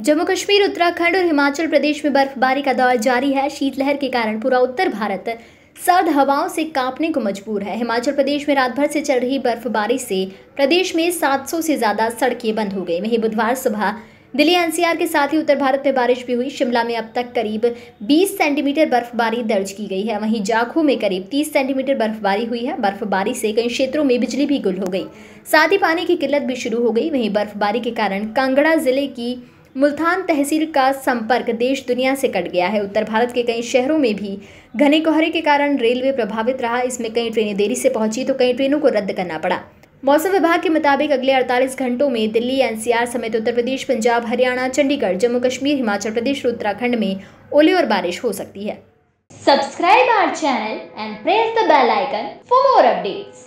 जम्मू कश्मीर, उत्तराखंड और हिमाचल प्रदेश में बर्फबारी का दौर जारी है। शीतलहर के कारण पूरा उत्तर भारत सर्द हवाओं से कांपने को मजबूर है। हिमाचल प्रदेश में रात भर से चल रही बर्फबारी से प्रदेश में 700 से ज्यादा सड़कें बंद हो गई। वहीं बुधवार सुबह दिल्ली एनसीआर के साथ ही उत्तर भारत में बारिश भी हुई। शिमला में अब तक करीब 20 सेंटीमीटर बर्फबारी दर्ज की गई है। वहीं जाखू में करीब 30 सेंटीमीटर बर्फबारी हुई है। बर्फबारी से कई क्षेत्रों में बिजली भी गुल हो गई, साथ ही पानी की किल्लत भी शुरू हो गई। वहीं बर्फबारी के कारण कांगड़ा जिले की मुल्तान तहसील का संपर्क देश दुनिया से कट गया है। उत्तर भारत के कई शहरों में भी घने कोहरे के कारण रेलवे प्रभावित रहा। इसमें कई ट्रेनें देरी से पहुंची तो कई ट्रेनों को रद्द करना पड़ा। मौसम विभाग के मुताबिक अगले 48 घंटों में दिल्ली एनसीआर समेत उत्तर प्रदेश, पंजाब, हरियाणा, चंडीगढ़, जम्मू कश्मीर, हिमाचल प्रदेश और उत्तराखंड में ओले और बारिश हो सकती है। Subscribe our channel and press the bell icon for more updates.